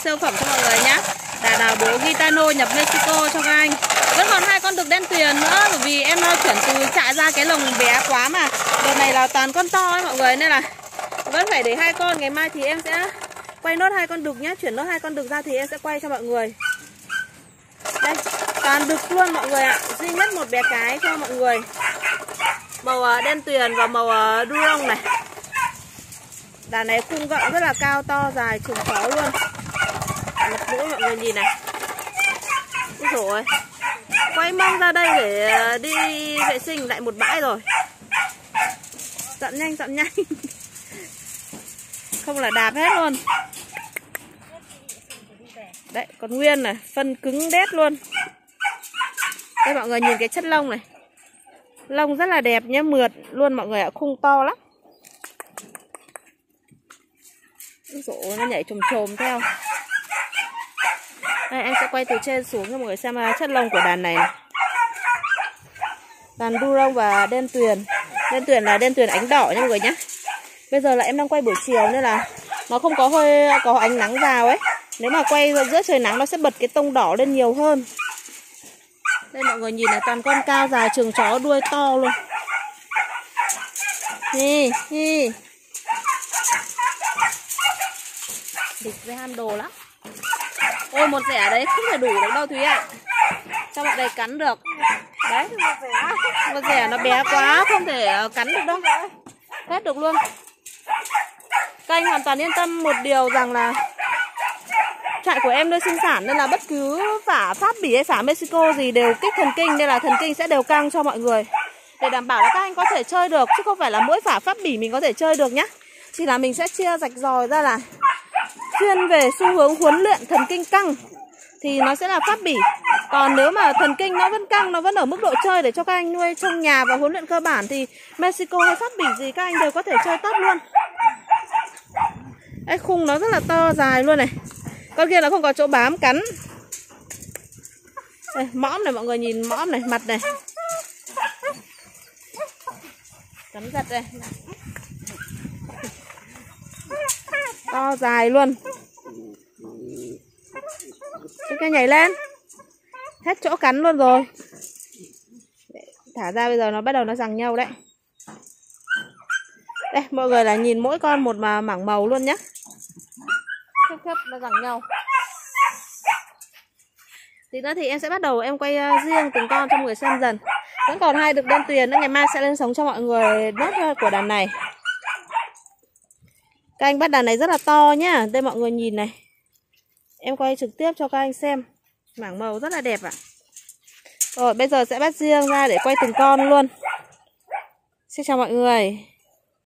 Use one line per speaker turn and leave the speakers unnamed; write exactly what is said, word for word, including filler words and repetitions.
siêu phẩm cho mọi người nhá. Đà đào bố Gitano nhập Mexico cho các anh. Vẫn còn hai con đực đen tuyền nữa, bởi vì em chuyển từ trại ra cái lồng bé quá mà đợt này là toàn con to ấy mọi người, nên là vẫn phải để hai con. Ngày mai thì em sẽ quay nốt hai con đực nhá, chuyển nốt hai con đực ra thì em sẽ quay cho mọi người. Đây, toàn đực luôn mọi người ạ. Duy nhất một bé cái cho mọi người. Màu đen tuyền và màu đu lông này. Đàn này khung gọng rất là cao, to, dài, trùng chó luôn. Mặt mũi mọi người nhìn này. Úi dồi ôi. Quay mông ra đây để đi vệ sinh lại một bãi rồi. Dọn nhanh, dọn nhanh. Không là đạp hết luôn. Đấy, còn nguyên này, phân cứng đét luôn. Đây mọi người nhìn cái chất lông này. Lông rất là đẹp nhé, mượt luôn mọi người ạ, khung to lắm. Úi dồi ôi, nó nhảy chồm chồm theo. Đây, anh sẽ quay từ trên xuống cho mọi người xem chất lông của đàn này, này. Đàn đu lông và đen tuyền. Đen tuyền là đen tuyền ánh đỏ nha mọi người nhé. Bây giờ là em đang quay buổi chiều nên là nó không có hơi có ánh nắng vào ấy. Nếu mà quay giữa trời nắng nó sẽ bật cái tông đỏ lên nhiều hơn. Đây mọi người nhìn này, toàn con cao dài trường chó, đuôi to luôn. Hi hi. Địch với ham đồ lắm. Ôi một rẻ đấy không thể đủ được đâu Thúy ạ. Cho bọn đây cắn được. Đấy, một rẻ nó bé quá không thể cắn được đâu. Hết được luôn. Các anh hoàn toàn yên tâm một điều rằng là trại của em nơi sinh sản nên là bất cứ phả Pháp Bỉ hay phả Mexico gì đều kích thần kinh, nên là thần kinh sẽ đều căng cho mọi người. Để đảm bảo là các anh có thể chơi được, chứ không phải là mỗi phả Pháp Bỉ mình có thể chơi được nhá. Chỉ là mình sẽ chia rạch ròi ra là chuyên về xu hướng huấn luyện thần kinh căng thì nó sẽ là Pháp Bỉ. Còn nếu mà thần kinh nó vẫn căng, nó vẫn ở mức độ chơi để cho các anh nuôi trong nhà và huấn luyện cơ bản thì Mexico hay Pháp Bỉ gì các anh đều có thể chơi tốt luôn. Cái khung nó rất là to dài luôn này. Con kia nó không có chỗ bám cắn. Đây, mõm này mọi người nhìn mõm này, mặt này. Cắn giật đây. To dài luôn. Cái nhảy lên. Hết chỗ cắn luôn rồi. Thả ra bây giờ nó bắt đầu nó giằng nhau đấy. Đây mọi người là nhìn mỗi con một mà mảng màu luôn nhá. Khớp khớp nó giằng nhau. Tí nữa thì em sẽ bắt đầu em quay riêng từng con cho mọi người xem dần. Vẫn còn hai đực đen tuyền nữa, ngày mai sẽ lên sống cho mọi người nốt của đàn này. Các anh bắt đàn này rất là to nhá. Đây mọi người nhìn này. Em quay trực tiếp cho các anh xem. Mảng màu rất là đẹp ạ. Rồi bây giờ sẽ bắt riêng ra để quay từng con luôn. Xin chào mọi người.